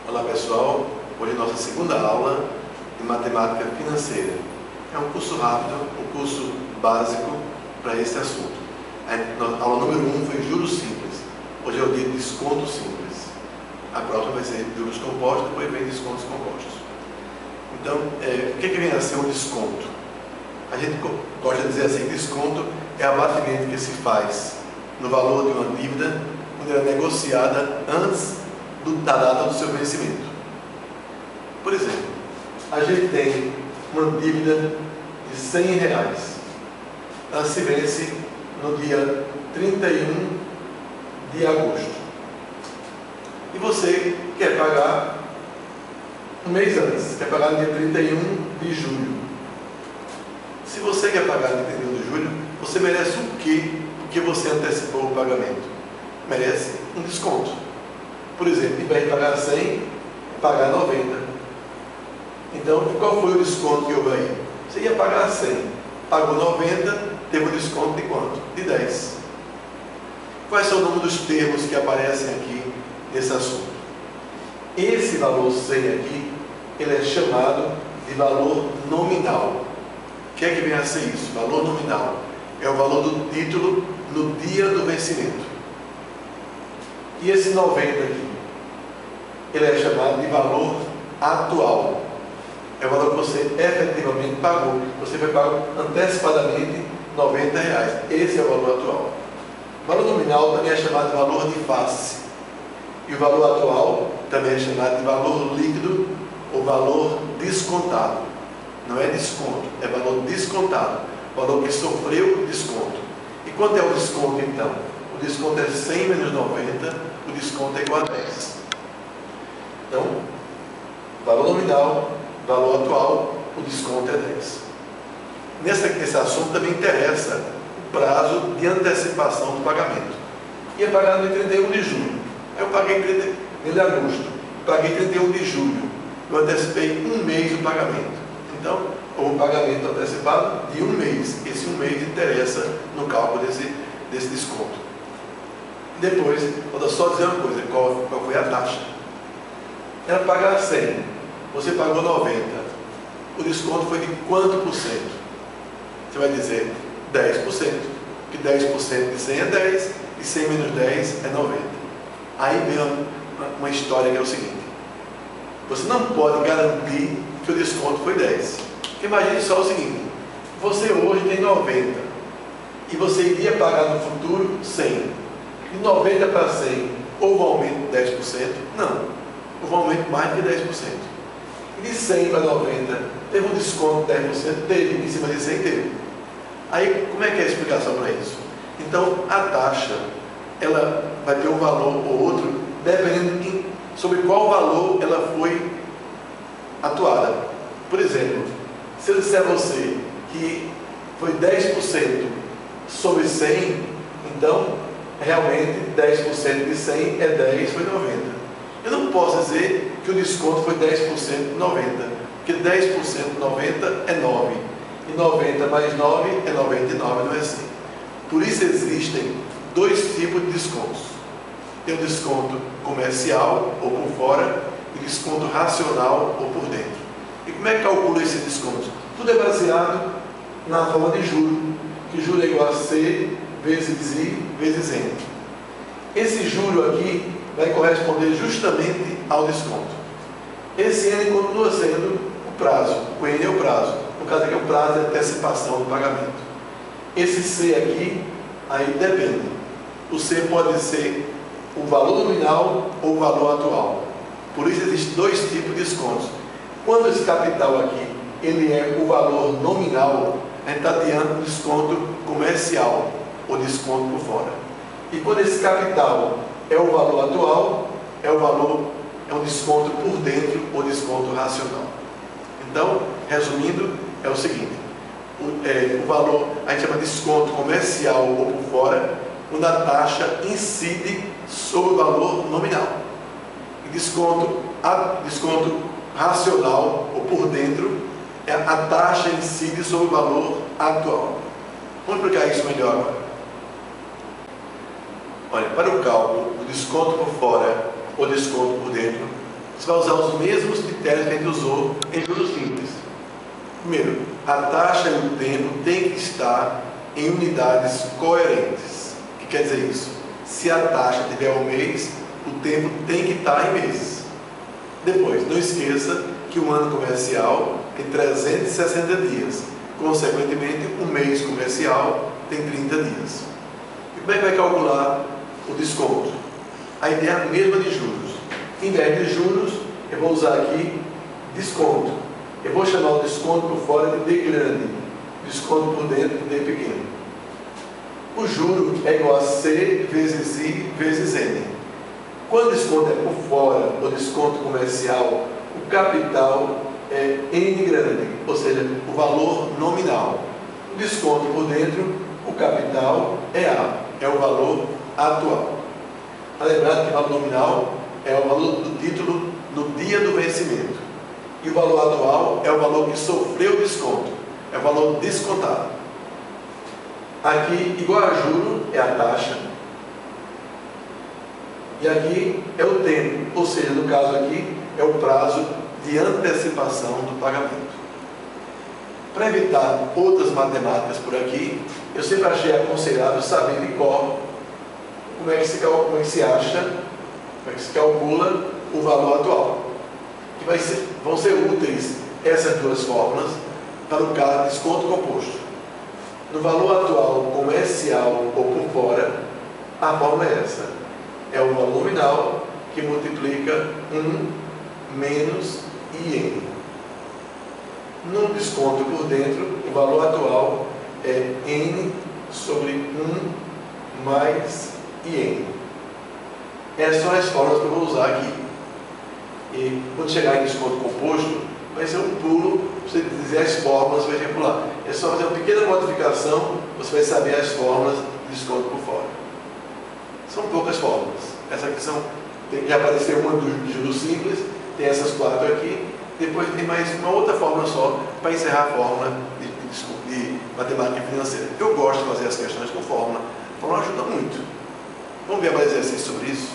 Olá pessoal, hoje é a nossa segunda aula de matemática financeira. É um curso rápido, um curso básico para esse assunto. A aula número 1 foi juros simples, hoje é o dia de desconto simples. A próxima vai ser juros compostos, depois vem descontos compostos. Então, o que vem a ser um desconto? A gente gosta de dizer assim, desconto é abatimento que se faz no valor de uma dívida quando ela é negociada antes da data do seu vencimento. Por exemplo, a gente tem uma dívida de R$100. Ela se vence no dia 31 de agosto. E você quer pagar um mês antes, quer pagar no dia 31 de julho. Se você quer pagar no dia 31 de julho, você merece o quê? Porque você antecipou o pagamento. Merece um desconto. Por exemplo, em vez de pagar 100, pagar 90. Então, qual foi o desconto que houve aí? Você ia pagar 100, pagou 90, teve um desconto de quanto? De 10. Quais são o nome dos termos que aparecem aqui nesse assunto? Esse valor 100 aqui, ele é chamado de valor nominal. O que é que vem a ser isso? Valor nominal é o valor do título no dia do vencimento. E esse 90 aqui, ele é chamado de valor atual. É o valor que você efetivamente pagou. Você foi pago antecipadamente R$90. Esse é o valor atual. O valor nominal também é chamado de valor de face. E o valor atual também é chamado de valor líquido ou valor descontado. Não é desconto, é valor descontado. Valor que sofreu desconto. E quanto é o desconto então? O desconto é 100 menos 90, o desconto é igual a 10. Então, valor nominal, valor atual, o desconto é 10. Nesse assunto também interessa o prazo de antecipação do pagamento. Ia pagar no dia 31 de julho. Aí eu paguei em agosto. Paguei 31 de julho. Eu antecipei um mês o pagamento. Então, houve um pagamento antecipado de um mês. Esse um mês interessa no cálculo desse desconto. Depois, vou só dizer uma coisa, qual foi a taxa? Era pagar 100, você pagou 90, o desconto foi de quanto por cento? Você vai dizer 10%, porque 10% de 100 é 10, e 100 menos 10 é 90. Aí vem uma história que é o seguinte, você não pode garantir que o desconto foi 10. Imagine só o seguinte, você hoje tem 90, e você iria pagar no futuro 100. De 90 para 100, houve um aumento de 10%? Não, houve um aumento mais de 10%. E de 100 para 90, teve um desconto de 10%? Teve, em cima de 100 teve. Aí, como é que é a explicação para isso? Então, a taxa, ela vai ter um valor ou outro, dependendo sobre qual valor ela foi atuada. Por exemplo, se eu disser a você que foi 10% sobre 100, então, realmente 10% de 100 é 10, foi 90. Eu não posso dizer que o desconto foi 10% de 90, porque 10% de 90 é 9, e 90 mais 9 é 99, não é assim. Por isso existem dois tipos de descontos. Tem o desconto comercial, ou por fora, e desconto racional, ou por dentro. E como é que calcula esse desconto? Tudo é baseado na forma de juro, que juro é igual a C vezes I vezes N. Esse juro aqui vai corresponder justamente ao desconto. Esse N continua sendo o prazo. O N é o prazo. No caso aqui é o prazo de antecipação do pagamento. Esse C aqui, aí depende. O C pode ser o valor nominal ou o valor atual. Por isso existem dois tipos de descontos. Quando esse capital aqui, ele é o valor nominal, a gente está diante do desconto comercial, ou desconto por fora. E quando esse capital é o valor atual, é um desconto por dentro ou desconto racional. Então, resumindo, é o seguinte, o valor, a gente chama de desconto comercial ou por fora, quando a taxa incide sobre o valor nominal. E desconto racional ou por dentro, a taxa incide sobre o valor atual. Vamos explicar isso melhor agora. Olha, para o cálculo do desconto por fora ou desconto por dentro, você vai usar os mesmos critérios que a gente usou em juros simples. Primeiro, a taxa e o tempo têm que estar em unidades coerentes. O que quer dizer isso? Se a taxa tiver um mês, o tempo tem que estar em meses. Depois, não esqueça que o ano comercial tem 360 dias. Consequentemente, um mês comercial tem 30 dias. E como é que vai calcular o desconto? A ideia é a mesma de juros. Em vez de juros, eu vou usar aqui desconto. Eu vou chamar o desconto por fora de D grande, desconto por dentro de D pequeno. O juro é igual a C vezes I vezes N. Quando o desconto é por fora, o desconto comercial, o capital é N grande, ou seja, o valor nominal. O desconto por dentro, o capital é A, é o valor atual. Lembrando que o valor nominal é o valor do título no dia do vencimento. E o valor atual é o valor que sofreu desconto, é o valor descontado. Aqui, igual a juro, é a taxa. E aqui é o tempo, ou seja, no caso aqui, é o prazo de antecipação do pagamento. Para evitar outras matemáticas por aqui, eu sempre achei aconselhável saber de cor como é que se acha, como é que se calcula o valor atual. Que vão ser úteis essas duas fórmulas para o caso de desconto composto. No valor atual comercial ou por fora, a fórmula é essa. É o valor nominal que multiplica 1 menos IN. No desconto por dentro, o valor atual é N sobre 1 mais IN. Essas são as fórmulas que eu vou usar aqui. E quando chegar em desconto composto, vai ser um pulo para você dizer as fórmulas que vai regular. É só fazer uma pequena modificação, você vai saber as fórmulas de desconto por fora. São poucas fórmulas. Essa aqui já apareceu uma do juros simples, tem essas 4 aqui, depois tem mais uma outra fórmula só para encerrar a fórmula de matemática financeira. Eu gosto de fazer as questões com fórmula, a fórmula ajuda muito. Vamos ver mais exercício sobre isso?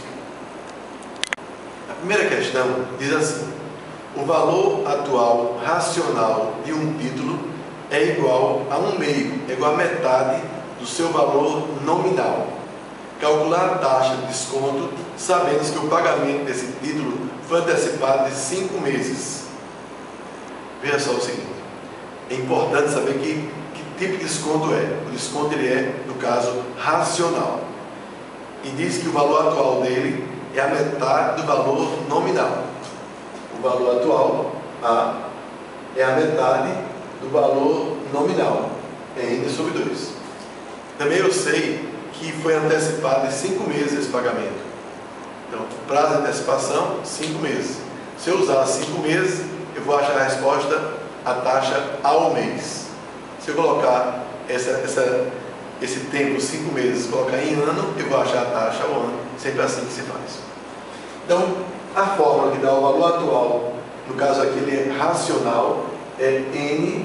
A primeira questão diz assim: o valor atual racional de um título é igual a 1/2, é igual a metade do seu valor nominal. Calcular a taxa de desconto, sabendo que o pagamento desse título foi antecipado de 5 meses. Veja só o seguinte: é importante saber que tipo de desconto é. O desconto ele é, no caso, racional. E diz que o valor atual dele é a metade do valor nominal. O valor atual, A, é a metade do valor nominal, é N sobre 2. Também eu sei que foi antecipado em 5 meses esse pagamento. Então, prazo de antecipação, 5 meses. Se eu usar 5 meses, eu vou achar a resposta, a taxa ao mês. Se eu colocar esse tempo, 5 meses, colocar em ano, eu vou achar a taxa ao ano. Sempre assim que se faz. Então, a fórmula que dá o valor atual, no caso aqui ele é racional, é N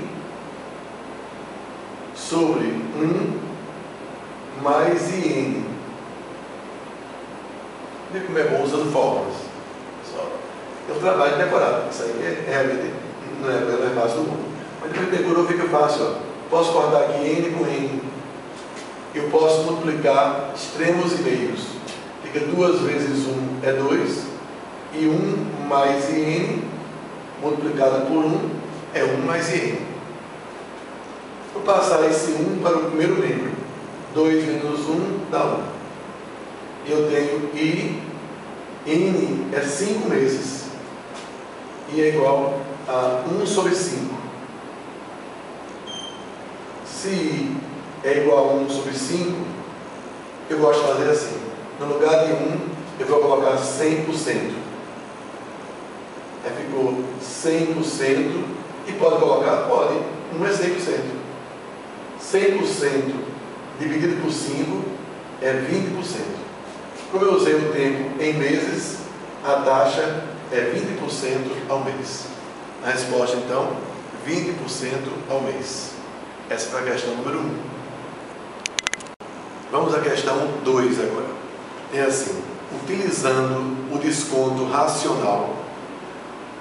sobre 1 mais IN. Vê como é bom usando fórmulas. É um trabalho decorado. Isso aí realmente não é fácil do mundo. Mas depois que decorou, fica fácil. Ó. Posso cortar aqui N com N. Eu posso multiplicar extremos e meios. Fica 2 vezes 1 é 2. E 1 mais IN multiplicado por 1 é 1 mais IN. Vou passar esse 1 para o primeiro membro. 2 menos 1 dá 1. E eu tenho I, N é 5 meses. I é igual a 1 sobre 5. Se I é igual a 1 sobre 5, eu gosto de fazer assim. No lugar de 1, eu vou colocar 100%. Aí ficou 100%. E pode colocar? Pode. 1 é 100%. 100% dividido por 5 é 20%. Como eu usei o tempo em meses, a taxa é 20% ao mês. A resposta, então, 20% ao mês. Essa foi a questão número 1. Vamos à questão 2 agora. É assim: utilizando o desconto racional,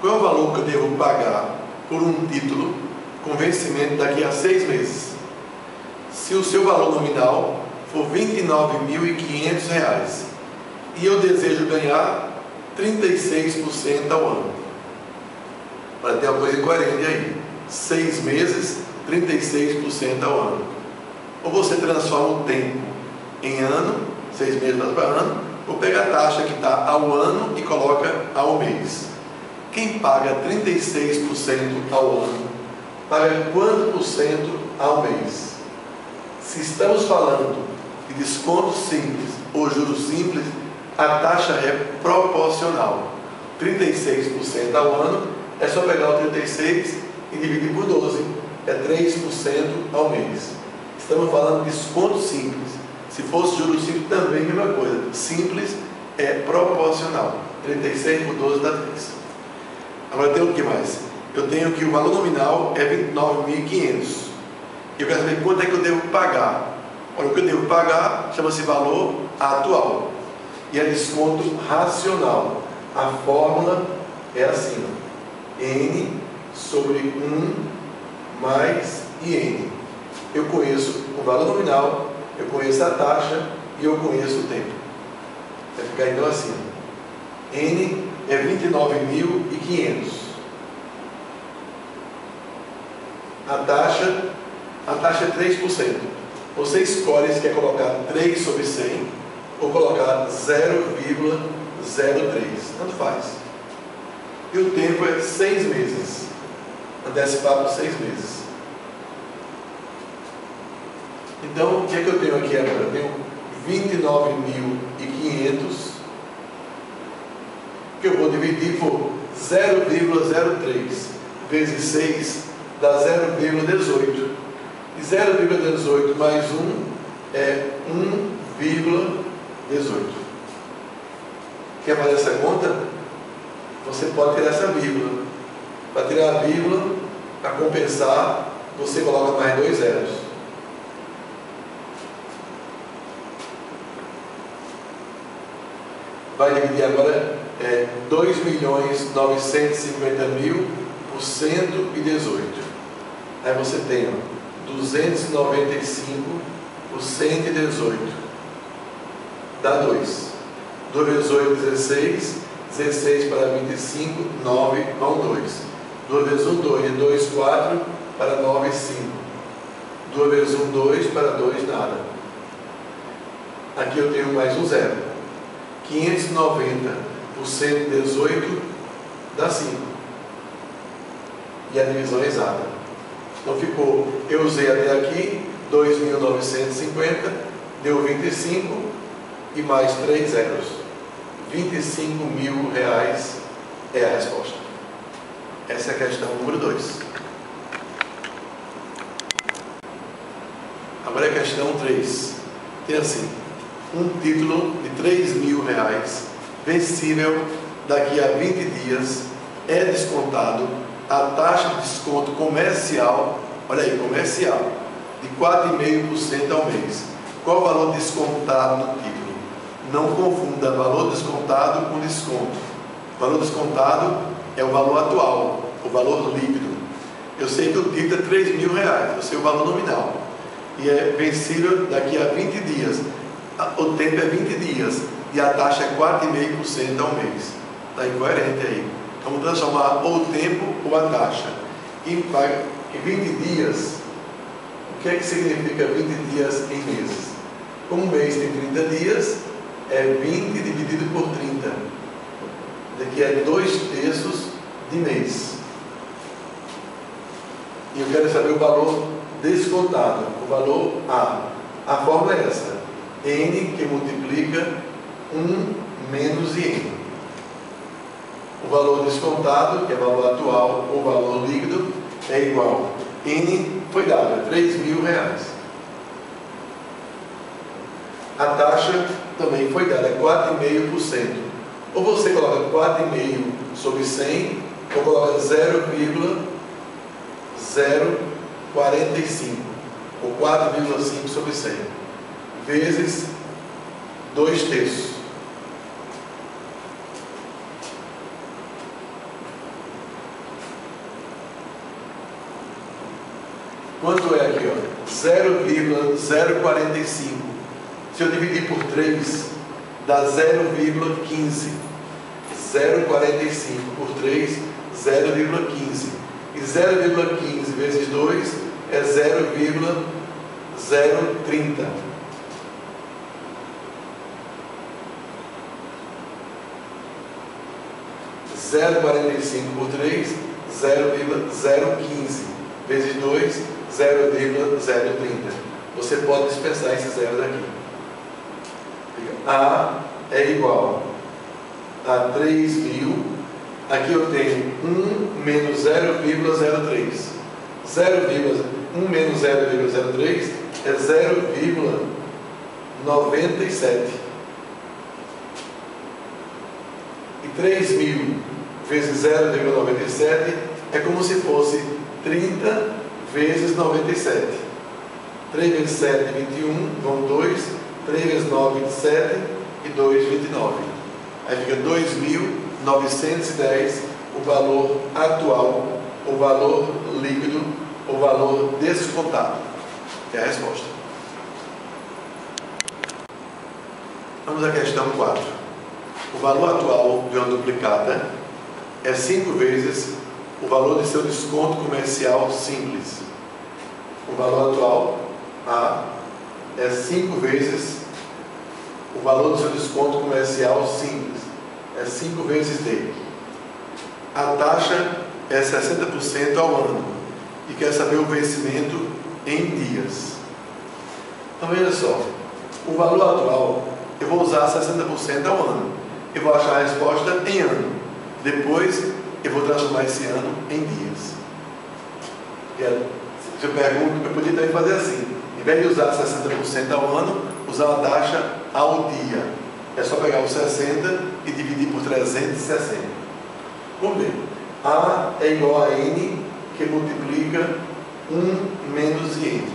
qual é o valor que eu devo pagar por um título com vencimento daqui a 6 meses? Se o seu valor nominal for R$ 29.500 e eu desejo ganhar 36% ao ano, para ter uma coisa coerente aí, 6 meses, 36% ao ano. Ou você transforma o tempo em ano, 6 meses para ano, ou pega a taxa que está ao ano e coloca ao mês. Quem paga 36% ao ano, paga quanto por cento ao mês? Se estamos falando de desconto simples ou juros simples, a taxa é proporcional. 36% ao ano, é só pegar o 36 e dividir por 12, é 3% ao mês. Estamos falando de desconto simples. Se fosse juros simples, também a mesma coisa. Simples é proporcional. 36 por 12 dá 3. Agora tem o que mais? Eu tenho que o valor nominal é 29.500. Eu quero saber quanto é que eu devo pagar. Olha, o que eu devo pagar chama-se valor atual. E é desconto racional. A fórmula é assim: N sobre 1 mais IN. Eu conheço o valor nominal, eu conheço a taxa e eu conheço o tempo. Vai ficar então assim: N é 29.500. A taxa é 3%. Você escolhe se quer colocar 3 sobre 100 ou colocar 0,03. Tanto faz. E o tempo é 6 meses. Antecipado por 6 meses. Então, o que é que eu tenho aqui agora? Eu tenho 29.500 que eu vou dividir por 0,03 vezes 6 dá 0,18. E 0,18 mais 1 é 1,18. Quer fazer essa conta? Você pode tirar essa vírgula. Para tirar a vírgula, para compensar, você coloca mais 2 zeros. Vai dividir agora 2.950.000 por 118. Aí você tem 295 por 118. Dá 2. 2 vezes 8, 16. 16 para 25, 9 vão 2. 2 vezes 1, 2. 2, 4 para 9, 5. 2 vezes 1, 2 para 2, nada. Aqui eu tenho mais um zero. 590 por 118 dá 5. E a divisão é exata. Então ficou, eu usei até aqui 2.950, deu 25 e mais 3 zeros. R$25.000 é a resposta. Essa é a questão número 2. Agora é a questão 3. Tem assim: um título de R$3.000 vencível daqui a 20 dias é descontado a taxa de desconto comercial, olha aí, comercial, de 4,5% ao mês. Qual o valor descontado no título? Não confunda valor descontado com desconto. O valor descontado é o valor atual, o valor líquido. Eu sei que o título é R$3.000, eu sei o valor nominal. E é vencível daqui a 20 dias. O tempo é 20 dias e a taxa é 4,5% ao mês. Está incoerente aí. Vamos transformar ou o tempo ou a taxa. Em 20 dias, o que é que significa 20 dias em meses? Como um mês tem 30 dias, é 20 dividido por 30. Daqui é 2/3 de mês. E eu quero saber o valor descontado, o valor A. A fórmula é essa: N que multiplica 1 menos IN. O valor descontado, que é o valor atual ou valor líquido, é igual. N foi dado, é R$3.000. A taxa também foi dada, é 4,5%. Ou você coloca 4,5 sobre 100, ou coloca 0,045, ou 4,5 sobre 100, vezes 2/3. 0,045. Se eu dividir por 3, dá 0,15. 0,45 por 3, 0,15. E 0,15 vezes 2 é 0,030. Zero 45 por 3, 0,015 vezes 2, 0,030. Você pode dispensar esse zero daqui. A é igual a 3.000. Aqui eu tenho 1 menos 0,03. 1 menos 0,03 é 0,97. E 3.000 vezes 0,97 é como se fosse 30 vezes 97. 3 vezes 7 é 21, vão 2. 3 vezes 9, 27 e 2, 29. Aí fica 2.910 o valor atual, o valor líquido, o valor descontado. Que é a resposta. Vamos à questão 4. O valor atual de uma duplicata é 5 vezes o valor de seu desconto comercial simples. O valor atual, A, é 5 vezes o valor do seu desconto comercial simples. É 5 vezes D. A taxa é 60% ao ano e quer saber o vencimento em dias. Então veja só, o valor atual eu vou usar 60% ao ano. Eu vou achar a resposta em ano. Depois eu vou transformar esse ano em dias. Se eu pergunto, eu podia também fazer assim. Em vez de usar 60% ao ano, usar a taxa ao dia. É só pegar os 60 e dividir por 360. Vamos ver. A é igual a N, que multiplica 1 menos N.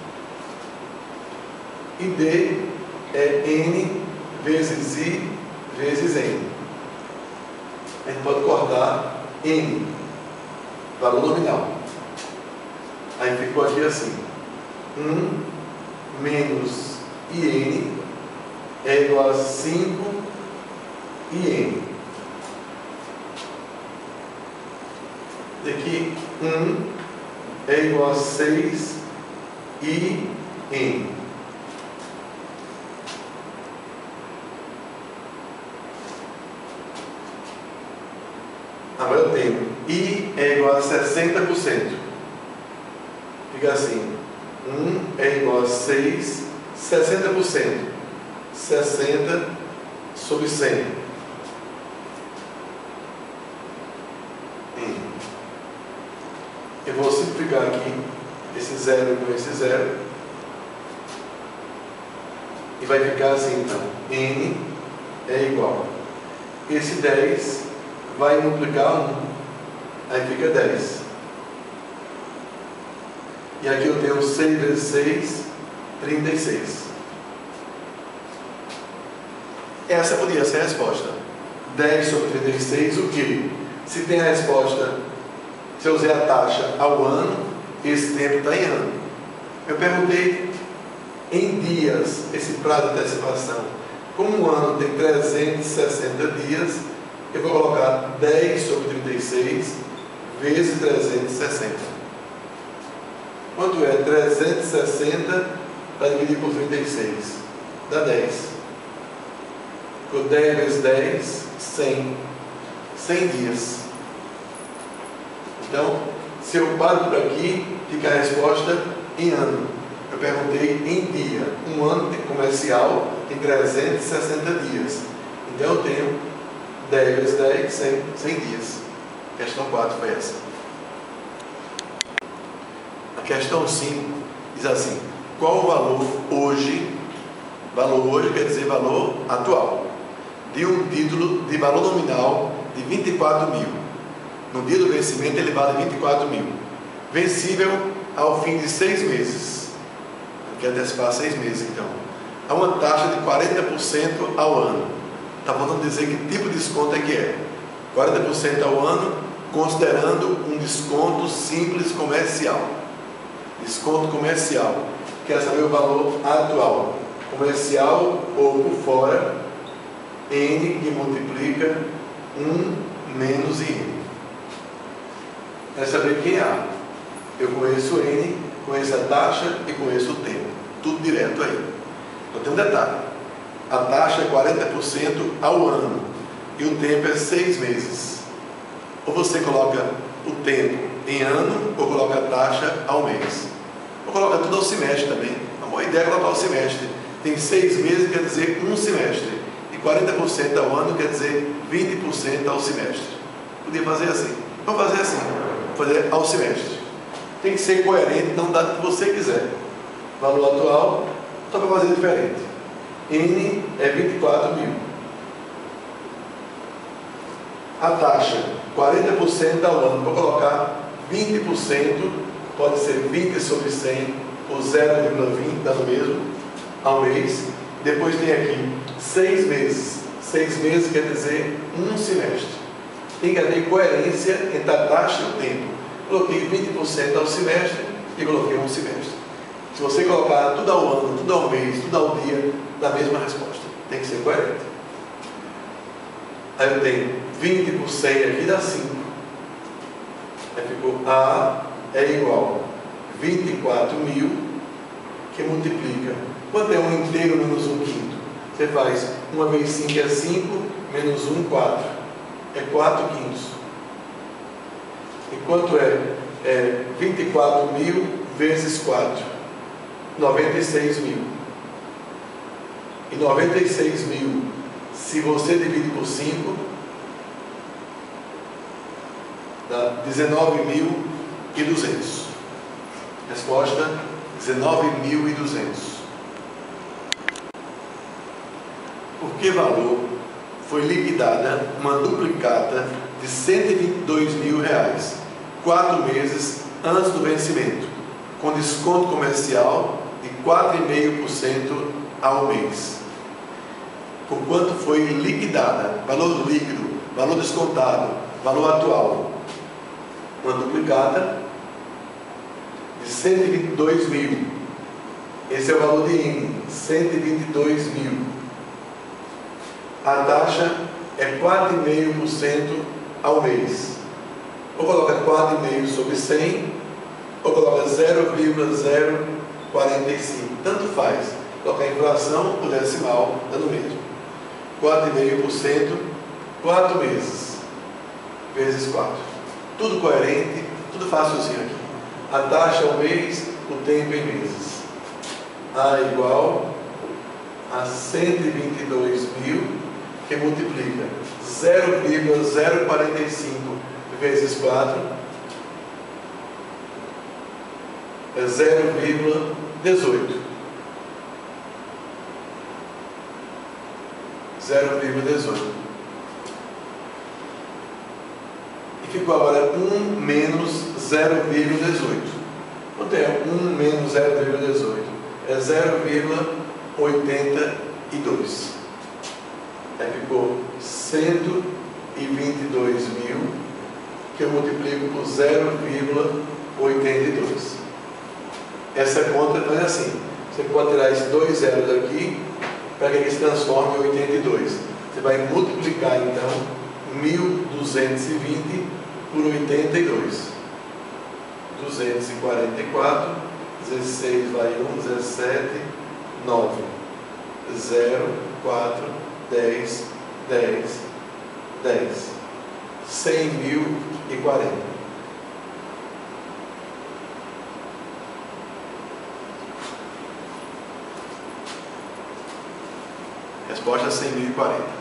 E D é N vezes I vezes N. A gente pode cortar N, valor nominal. Aí ficou aqui assim. 1 menos IN é igual a 5 IN. Daqui 1 é igual a 6 IN. Agora eu tenho I é igual a 60%. Fica assim. 1 é igual a 6, 60%. 60 sobre 100. Eu vou simplificar aqui esse zero com esse zero. E vai ficar assim então. N é igual. Esse 10 vai multiplicar 1. Aí fica 10. E aqui eu tenho 6 vezes 6, 36. Essa podia ser a resposta. 10 sobre 36, o que? Se tem a resposta, se eu usei a taxa ao ano, esse tempo está em ano. Eu perguntei em dias esse prazo de antecipação. Como um ano tem 360 dias, eu vou colocar 10 sobre 36 vezes 360. Quanto é 360 para dividir por 36? Dá 10. Ficou 10 vezes 10, 100. 100 dias. Então, se eu paro por aqui, fica a resposta em ano. Eu perguntei em dia. Um ano comercial tem 360 dias. Então eu tenho 10 vezes 10, 100 dias. Questão 4 foi essa. A questão 5 diz assim: qual o valor hoje? Valor hoje quer dizer valor atual. De um título de valor nominal de 24 mil. No dia do vencimento ele vale 24 mil. Vencível ao fim de 6 meses. Quer antecipar 6 meses então. Há uma taxa de 40% ao ano. Está faltando dizer que tipo de desconto é que é. 40% ao ano, considerando um desconto simples comercial. Desconto comercial. quer saber o valor atual, comercial ou por fora, N que multiplica 1 menos N. Quer saber quem é A. Eu conheço N, conheço a taxa e conheço o tempo. Tudo direto aí. Então tem um detalhe. A taxa é 40% ao ano e o tempo é 6 meses. Ou você coloca o tempo em ano ou coloca a taxa ao mês. Ou coloca tudo ao semestre também. A boa ideia é colocar ao semestre. Tem 6 meses, quer dizer 1 semestre. E 40% ao ano quer dizer 20% ao semestre. Podia fazer assim. Vamos fazer assim. Vamos fazer ao semestre. Tem que ser coerente, não dá o que você quiser. Valor atual, só para fazer diferente. N é 24 mil. A taxa, 40% ao ano. Vou colocar 20%, pode ser 20 sobre 100, ou 0,20, dá no mesmo, ao mês. Depois tem aqui 6 meses. 6 meses quer dizer 1 semestre. Tem que haver coerência entre a taxa e o tempo. Coloquei 20% ao semestre e coloquei 1 semestre. Se você colocar tudo ao ano, tudo ao mês, tudo ao dia, dá a mesma resposta. Tem que ser coerente. Aí eu tenho 20 por 100 aqui dá 5. Aí ficou A é igual a 24 mil, que multiplica. Quanto é 1 inteiro menos 1 quinto? Você faz 1 vezes 5 é 5, menos 1, 4. É 4 quintos. E quanto é 24 mil vezes 4? 96 mil. E 96 mil, se você divide por 5, dá 19.200. Resposta: 19.200. Por que valor foi liquidada uma duplicata de R$122.000, 4 meses antes do vencimento, com desconto comercial de 4,5% ao mês? Por quanto foi liquidada? Valor líquido, valor descontado, valor atual. Uma duplicata de 122 mil. Esse é o valor de N, 122 mil. A taxa é 4,5% ao mês. Ou coloca 4,5 sobre 100, ou coloca 0,045. Tanto faz. Colocar a inflação ou decimal, dando o mesmo. 4,5%, 4 meses, vezes 4. Tudo coerente, tudo facilzinho aqui. A taxa ao mês, o tempo em meses. A igual a 122 mil, que multiplica 0,045 vezes 4, é 0,18. 0,18. E ficou agora 1 menos 0,18. Quanto é 1 menos 0,18? É 0,82. Aí ficou 122 mil, que eu multiplico por 0,82. Essa conta não é assim. Você pode tirar esses 2 zeros daqui, para que ele se transforme em 82. Você vai multiplicar, então, 1.220 por 82. 244, 16 vai 1, 17, 9, 0, 4, 10, 10, 10. 100.040. Resposta: 100.040.